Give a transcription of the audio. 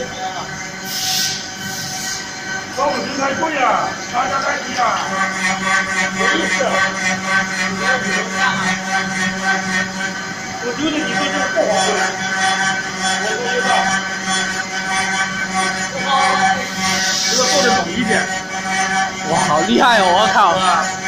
15斤太贵啊，差价太低啊。没意思。我觉得你对这个不划算。我觉得这个做的猛一点。 哇，好厉害哦！我靠。